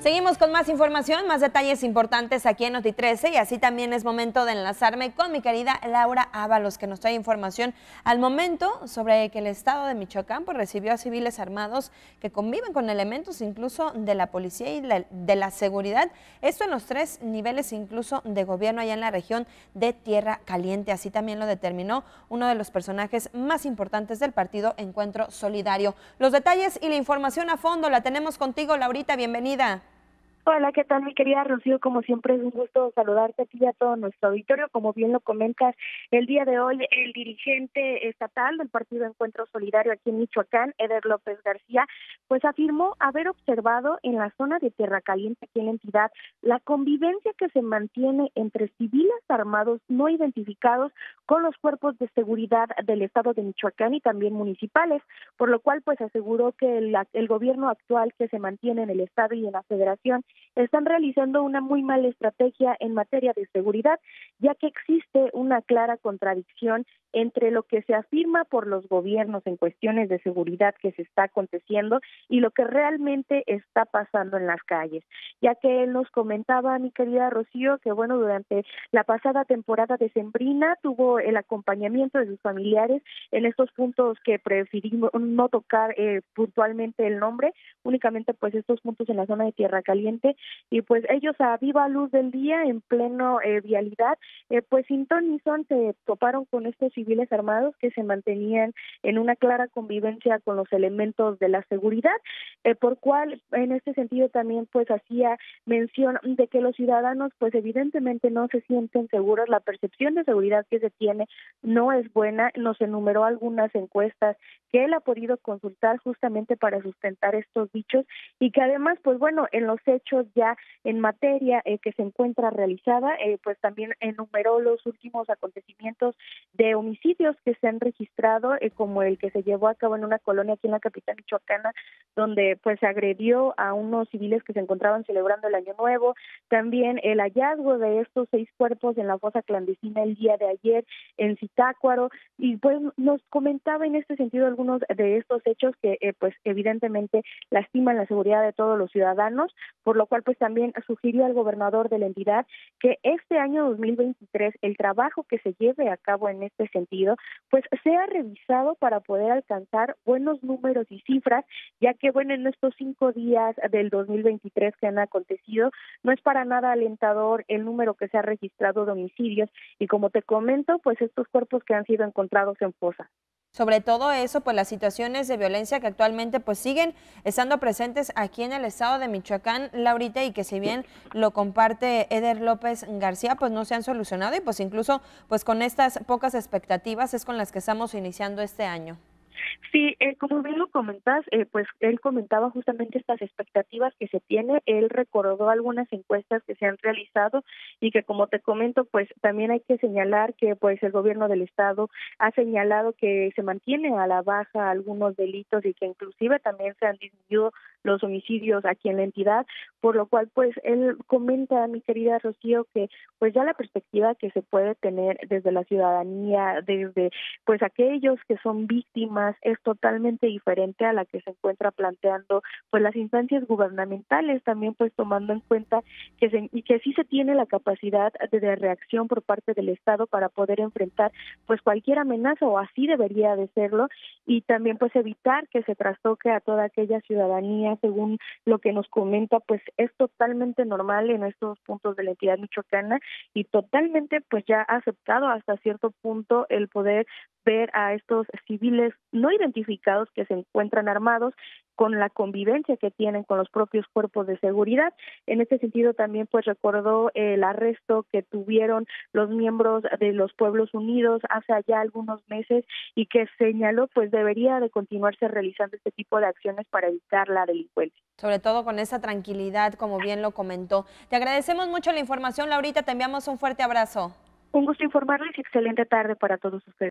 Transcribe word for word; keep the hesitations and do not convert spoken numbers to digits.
Seguimos con más información, más detalles importantes aquí en Noti trece y así también es momento de enlazarme con mi querida Laura Ábalos, que nos trae información al momento sobre que el estado de Michoacán pues, recibió a civiles armados que conviven con elementos incluso de la policía y la, de la seguridad, esto en los tres niveles incluso de gobierno allá en la región de Tierra Caliente. Así también lo determinó uno de los personajes más importantes del partido Encuentro Solidario. Los detalles y la información a fondo la tenemos contigo, Laurita, bienvenida. Hola, ¿qué tal, mi querida Rocío? Como siempre es un gusto saludarte a ti y a todo nuestro auditorio. Como bien lo comentas, el día de hoy el dirigente estatal del Partido Encuentro Solidario aquí en Michoacán, Eder López García, pues afirmó haber observado en la zona de Tierra Caliente, aquí en la entidad, la convivencia que se mantiene entre civiles armados no identificados con los cuerpos de seguridad del estado de Michoacán y también municipales, por lo cual pues aseguró que el, el gobierno actual que se mantiene en el estado y en la federación están realizando una muy mala estrategia en materia de seguridad, ya que existe una clara contradicción entre lo que se afirma por los gobiernos en cuestiones de seguridad que se está aconteciendo y lo que realmente está pasando en las calles, ya que él nos comentaba, mi querida Rocío, que bueno, durante la pasada temporada decembrina tuvo el acompañamiento de sus familiares en estos puntos que preferimos no tocar eh, puntualmente el nombre, únicamente pues estos puntos en la zona de Tierra Caliente, y pues ellos a viva luz del día, en pleno eh, vialidad, eh, pues sin ton ni son se toparon con estos civiles armados que se mantenían en una clara convivencia con los elementos de la seguridad, eh, por cual en este sentido también pues hacía mención de que los ciudadanos pues evidentemente no se sienten seguros, la percepción de seguridad que se tiene no es buena, nos enumeró algunas encuestas que él ha podido consultar justamente para sustentar estos dichos y que además pues bueno, en los hechos ya en materia eh, que se encuentra realizada, eh, pues también enumeró los últimos acontecimientos de homicidios que se han registrado, eh, como el que se llevó a cabo en una colonia aquí en la capital michoacana, donde pues se agredió a unos civiles que se encontraban celebrando el Año Nuevo, también el hallazgo de estos seis cuerpos en la fosa clandestina el día de ayer en Zitácuaro, y pues nos comentaba en este sentido algunos de estos hechos que eh, pues evidentemente lastiman la seguridad de todos los ciudadanos, por lo cual pues también sugirió al gobernador de la entidad que este año dos mil veintitrés el trabajo que se lleve a cabo en este sentido pues sea revisado para poder alcanzar buenos números y cifras, ya que bueno, en estos cinco días del dos mil veintitrés que han acontecido no es para nada alentador el número que se ha registrado de homicidios y como te comento pues estos cuerpos que han sido encontrados en fosas. Sobre todo eso, pues las situaciones de violencia que actualmente pues siguen estando presentes aquí en el estado de Michoacán, Laurita, y que si bien lo comparte Eder López García, pues no se han solucionado y pues incluso pues con estas pocas expectativas es con las que estamos iniciando este año. Sí, eh, como bien lo comentas, eh, pues él comentaba justamente estas expectativas que se tiene, él recordó algunas encuestas que se han realizado y que como te comento, pues también hay que señalar que pues el gobierno del estado ha señalado que se mantiene a la baja algunos delitos y que inclusive también se han disminuido los homicidios aquí en la entidad, por lo cual pues él comenta, mi querida Rocío, que pues ya la perspectiva que se puede tener desde la ciudadanía, desde pues aquellos que son víctimas, es totalmente diferente a la que se encuentra planteando pues las instancias gubernamentales, también pues tomando en cuenta que se, y que sí se tiene la capacidad de, de reacción por parte del Estado para poder enfrentar pues cualquier amenaza, o así debería de serlo, y también pues evitar que se trastoque a toda aquella ciudadanía. Según lo que nos comenta, pues es totalmente normal en estos puntos de la entidad michoacana y totalmente pues ya ha aceptado hasta cierto punto el poder ver a estos civiles no identificados que se encuentran armados con la convivencia que tienen con los propios cuerpos de seguridad. En este sentido también pues recordó el arresto que tuvieron los miembros de los Pueblos Unidos hace ya algunos meses y que señaló pues debería de continuarse realizando este tipo de acciones para evitar la delincuencia. Sobre todo con esa tranquilidad, como bien lo comentó. Te agradecemos mucho la información, Laurita, te enviamos un fuerte abrazo. Un gusto informarles y excelente tarde para todos ustedes.